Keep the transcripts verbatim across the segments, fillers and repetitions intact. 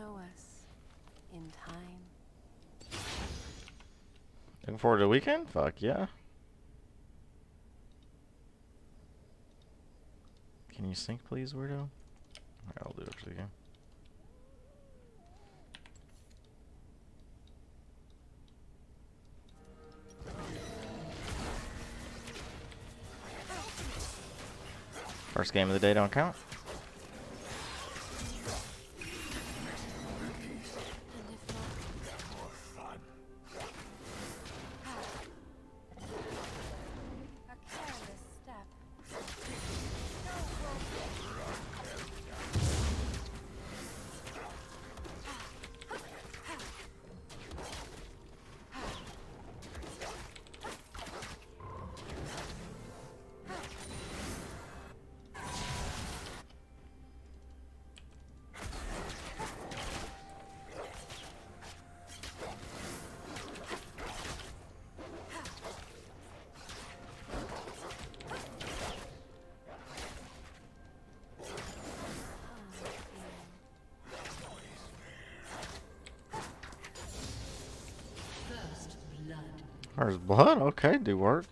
know us in time. Looking forward to the weekend? Fuck yeah. Can you sync, please, weirdo? Alright, I'll do it for the game. First game of the day don't count. There's blood? Okay, do work.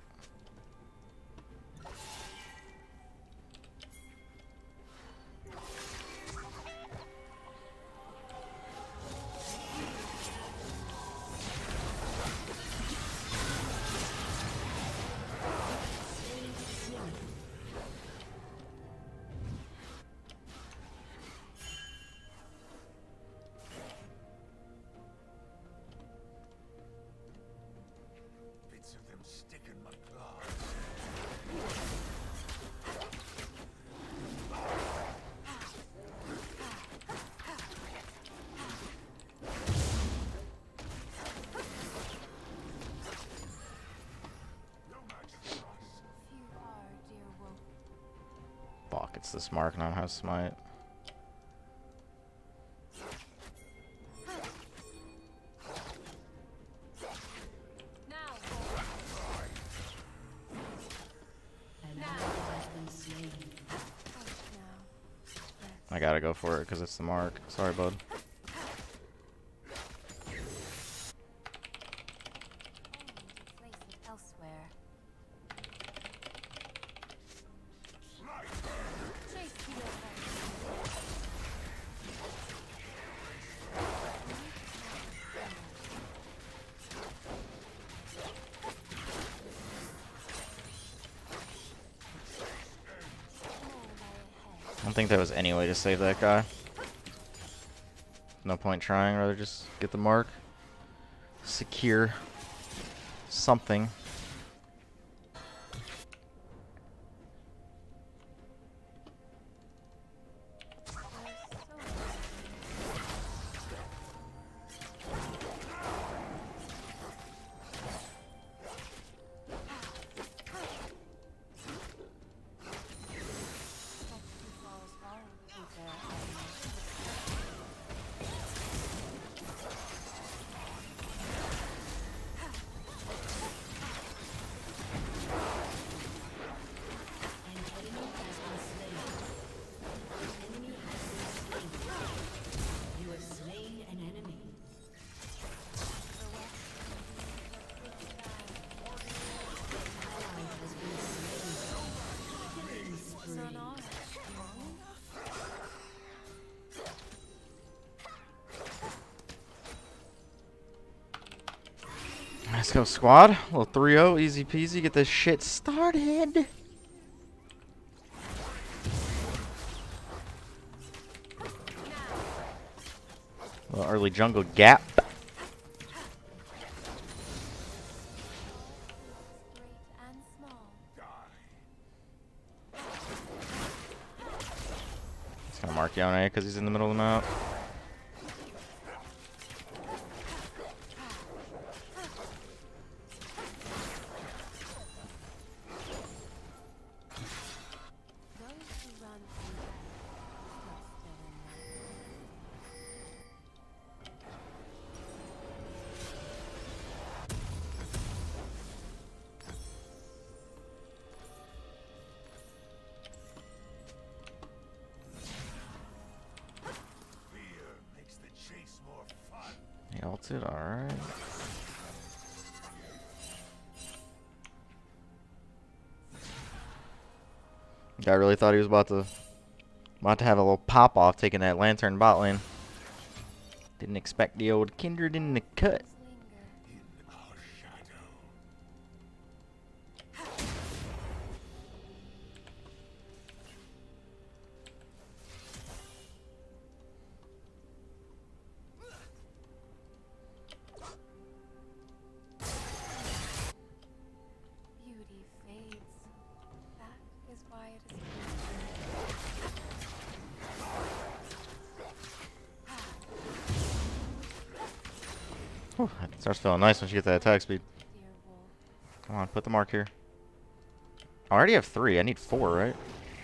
Fuck, it's this mark and I don't have smite. I gotta go for it because it's the mark. Sorry, bud. I don't think there was any way to save that guy. No point trying, rather just get the mark. Secure something. Let's go, squad. A little three oh, easy peasy. Get this shit started. A little early jungle gap. It's gonna mark Yone because he's in the middle of the map. He ulted, alright. Guy really thought he was about to about to have a little pop off taking that lantern bot lane. Didn't expect the old Kindred in the cut. Beauty fades. That is why it is. Whew, it starts feeling nice when she gets that attack speed. Dear wolf. Come on, put the mark here. I already have three. I need four, right?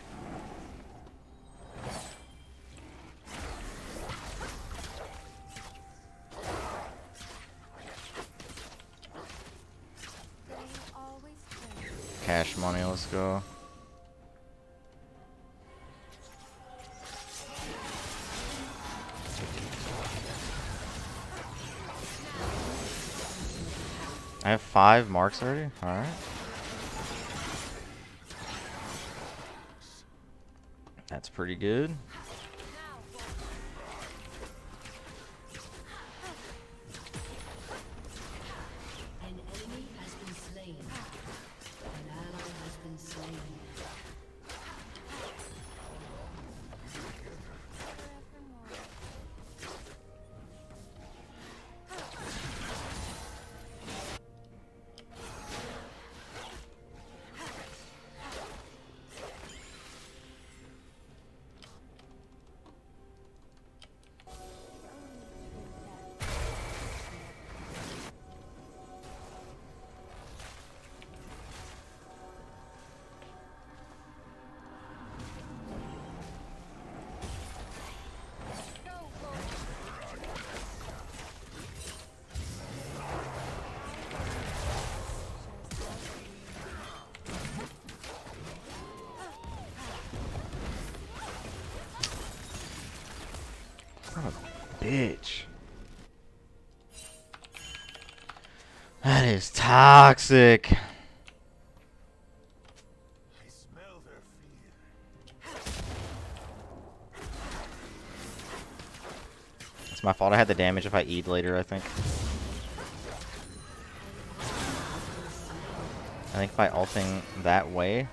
They always turn. Cash money, let's go. I have five marks already? Alright. That's pretty good. An enemy has been slain. An ally has been slain. What a bitch. That is toxic. I smell their fear. It's my fault. I had the damage if I eat later, I think. I think by ulting that way.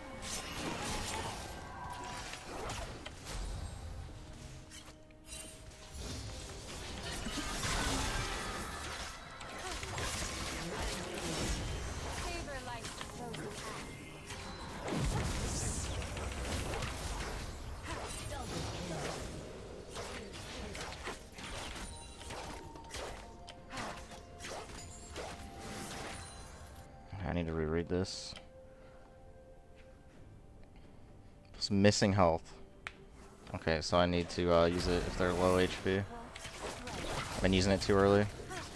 I need to reread this. It's missing health. Okay, so I need to uh, use it if they're low H P. I've been using it too early.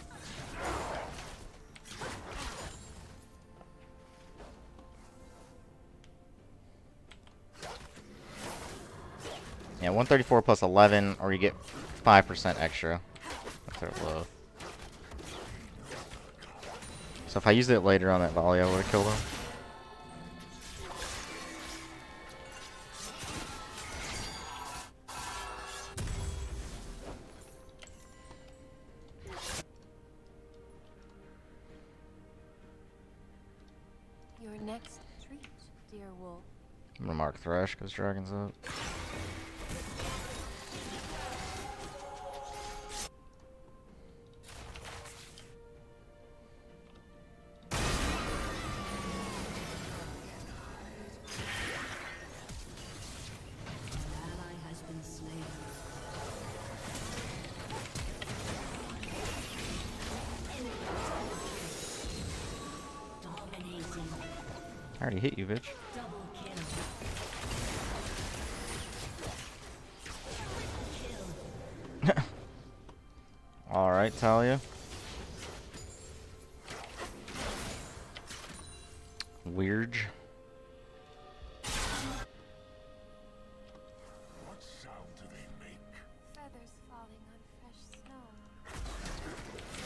Yeah, one thirty-four plus eleven, or you get five percent extra if they're low. So if I used it later on that volley, I would have killed him. Your next treat, dear wolf. I'm gonna mark Thresh because Dragon's up. An ally has been slain. Dominating. I already hit you, bitch. Double kill. Kill. Alright, Talia. Weird. What sound do they make? Feathers falling on fresh snow.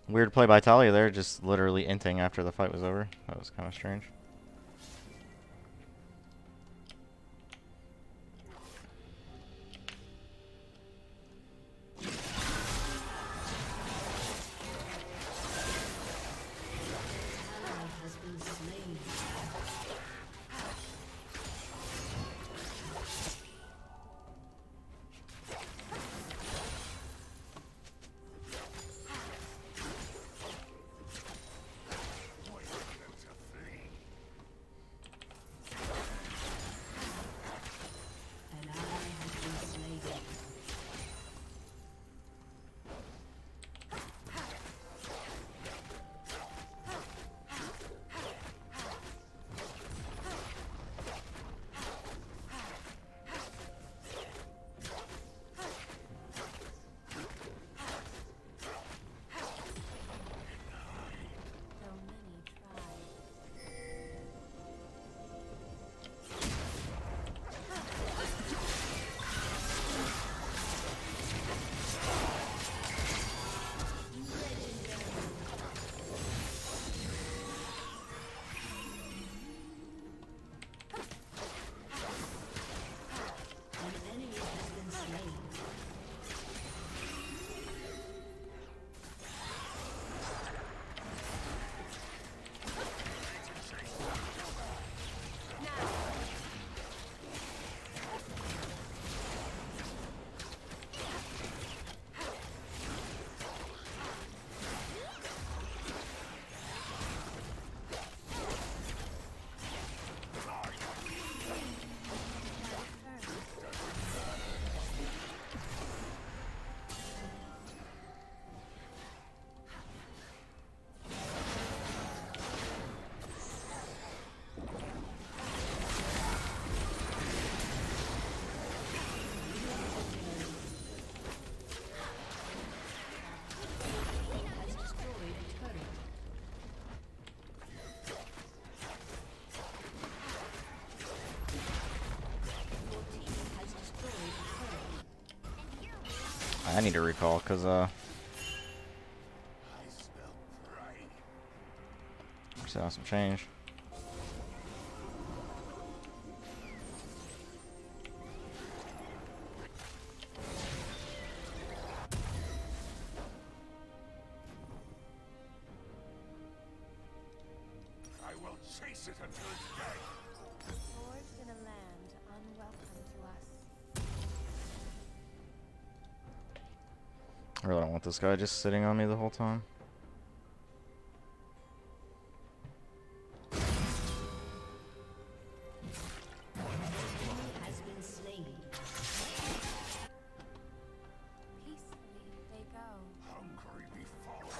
Weird play by Talia there, just literally inting after the fight was over. That was kind of strange. I need to recall, because, uh... I saw some change. I will chase it until it's dead. Forged in a land unwelcome to us. I really don't want this guy just sitting on me the whole time. Has been slain. Peacefully they go. Hungry before.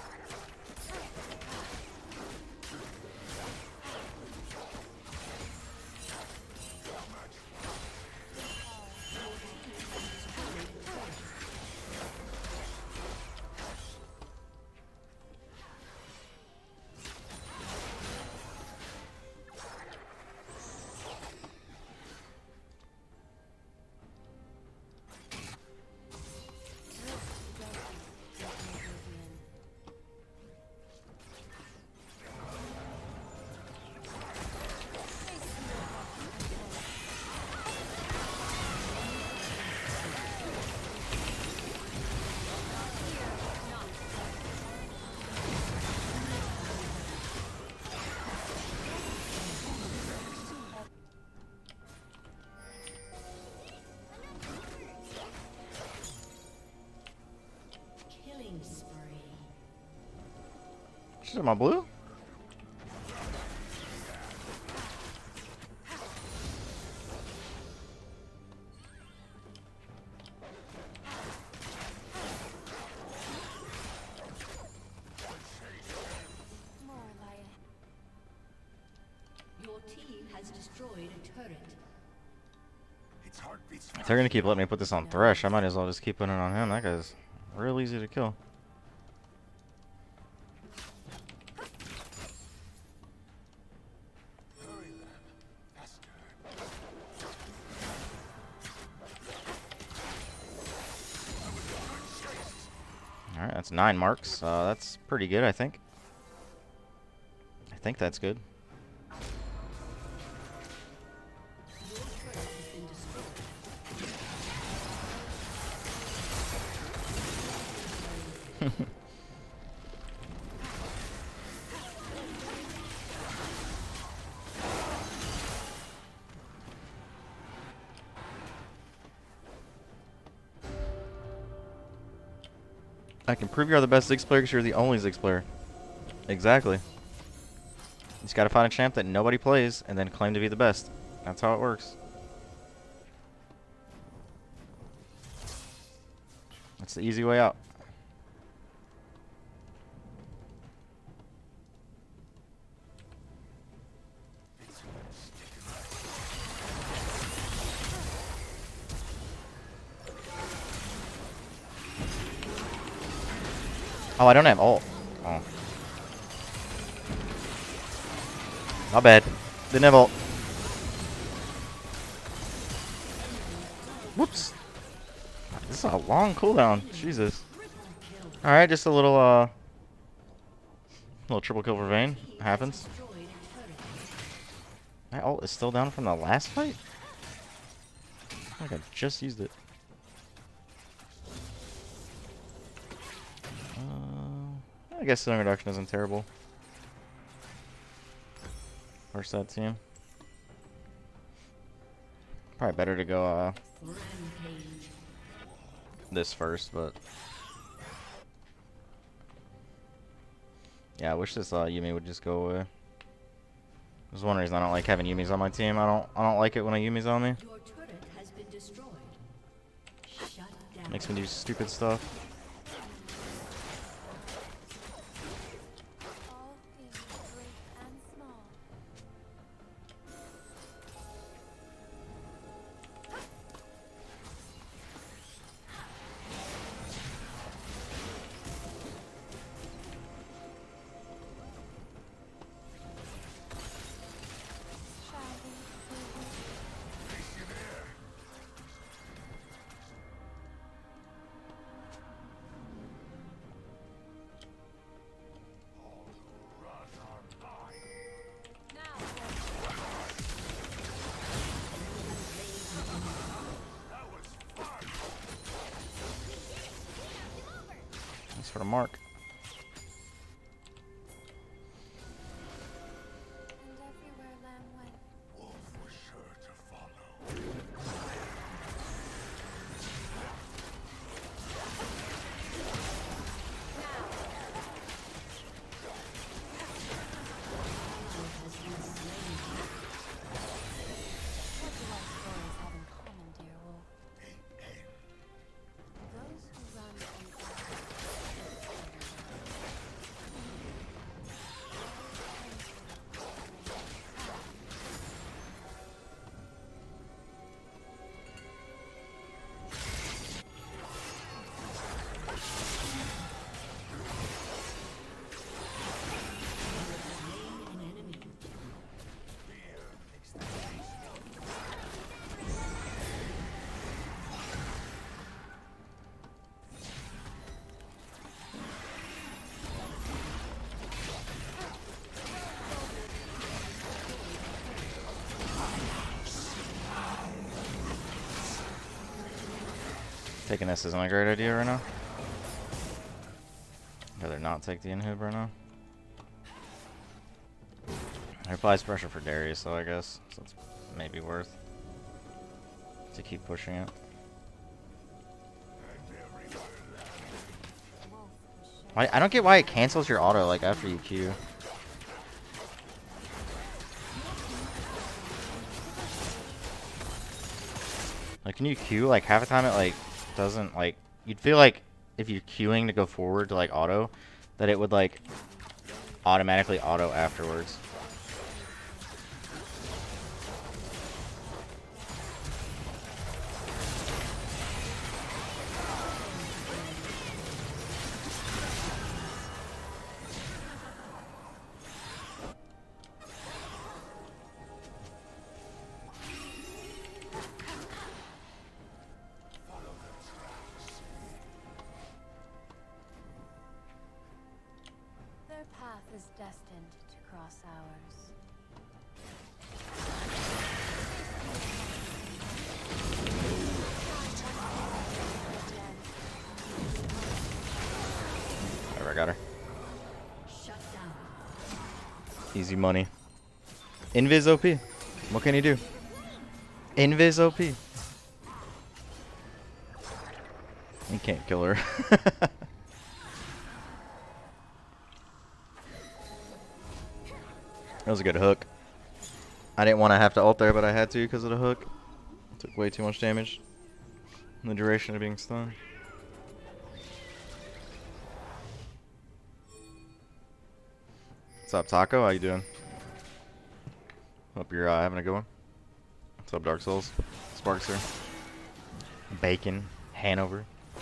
Killing spree. She's in my blue? More like Your team has destroyed a turret. Its heart beats If they're gonna keep letting me put this on Thresh, I might as well just keep putting it on him. That guy's real easy to kill. Hurry then. Faster. Alright, That's nine marks. Uh, that's pretty good, I think. I think that's good. I can prove you're the best Ziggs player because you're the only Ziggs player. Exactly. You just gotta find a champ that nobody plays and then claim to be the best. That's how it works. That's the easy way out. Oh, I don't have ult. Oh. Not bad. Didn't have ult. Whoops. This is a long cooldown. Jesus. Alright, just a little, uh... little triple kill for Vayne. Happens. My ult is still down from the last fight? I think I just used it. Uh, I guess healing reduction isn't terrible. First that team. Probably better to go uh, this first, but yeah, I wish this uh, Yumi would just go away. There's one reason I don't like having Yumis on my team. I don't I don't like it when a Yumi's on me. Your turret has been destroyed. Shut down. Makes me do stupid stuff. All things great and small. Shall we? Thanks for the mark. And everywhere Lamb went. Wolf was sure to follow. What do our stories have in common, dear wolf? Those who run from Taking this isn't a great idea right now. I'd rather not take the inhib right now. It applies pressure for Darius, so I guess so it's maybe worth to keep pushing it. Why, I don't get why it cancels your auto like after you Q. Like, can you Q? Like half the time it like doesn't like. You'd feel like if you're queuing to go forward to like auto, that it would like automatically auto afterwards. path is destined to cross ours. Alright, I got her. Shut down. Easy money. Invis O P. What can he do? Invis O P. You can't kill her. That was a good hook. I didn't want to have to ult there, but I had to because of the hook. Took way too much damage in the duration of being stunned. What's up, Taco? How you doing? Hope you're uh, having a good one. What's up, Dark Souls? Sparks here. Bacon. Hanover.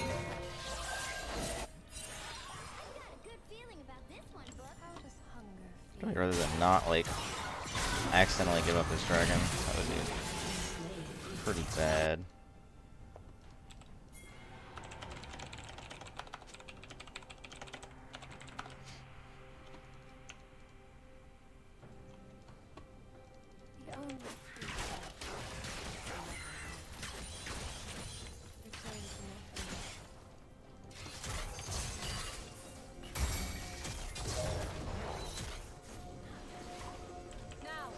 I'd rather than not, like, accidentally give up this dragon. That would be pretty bad. The only true return to nothing. Now,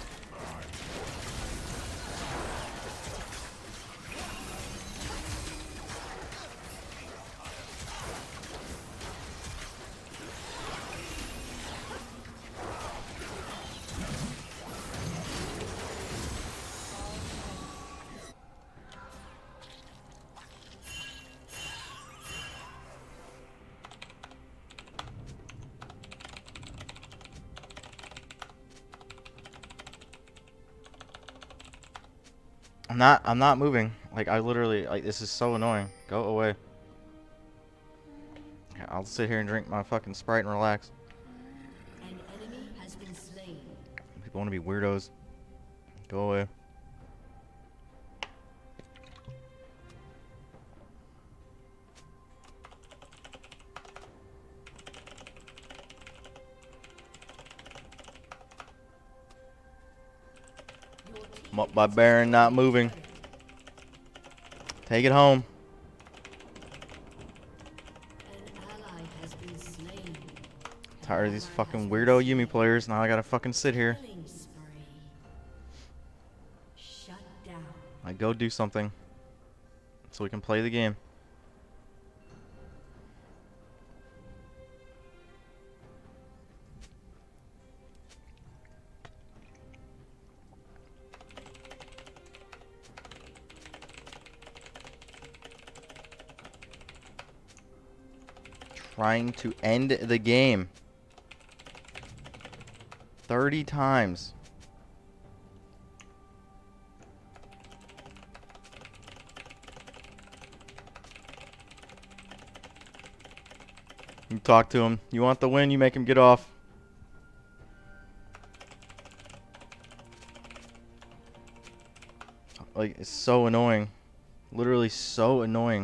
I'm not, I'm not moving. Like, I literally, like, this is so annoying. Go away. Yeah, I'll sit here and drink my fucking Sprite and relax. An enemy has been slain. People want to be weirdos. Go away. I'm up by Baron, not moving. Take it home. An ally has been slain. Tired of these fucking weirdo Yuumi players. Now I gotta fucking sit here. Killing spree. Shut down. Like, go do something so we can play the game. Trying to end the game thirty times. You talk to him. You want the win, you make him get off. Like, it's so annoying. Literally so annoying.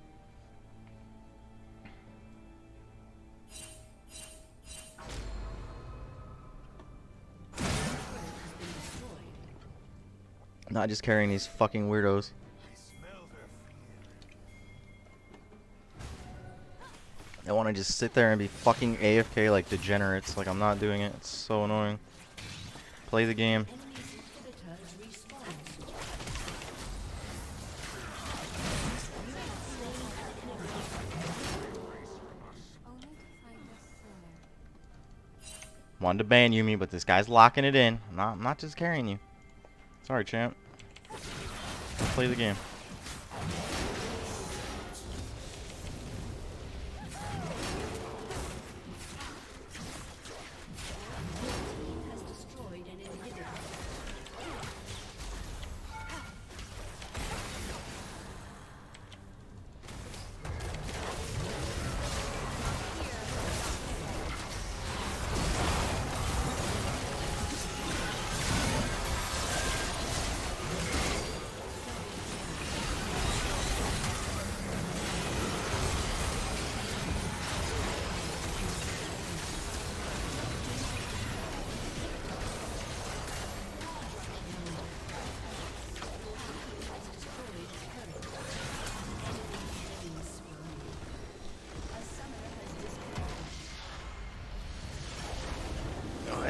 Not just carrying these fucking weirdos. I smell their fear. They want to just sit there and be fucking A F K like degenerates. Like, I'm not doing it. It's so annoying. Play the game. Enemy's inhibitor is respawned. only to find us sooner. Wanted to ban you me, but this guy's locking it in. I'm not, I'm not just carrying you. Sorry, champ. Play the game. Has destroyed an inhibitor.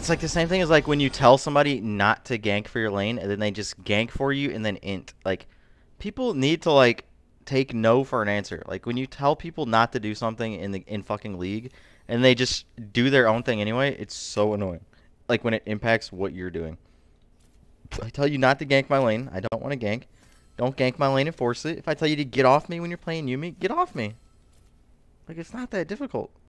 It's like the same thing as like when you tell somebody not to gank for your lane and then they just gank for you and then int. Like, people need to like take no for an answer. Like when you tell people not to do something in the in fucking League and they just do their own thing anyway, it's so annoying. Like when it impacts what you're doing. I tell you not to gank my lane, I don't want to gank. Don't gank my lane and force it. If I tell you to get off me when you're playing Yumi, get off me. Like, it's not that difficult.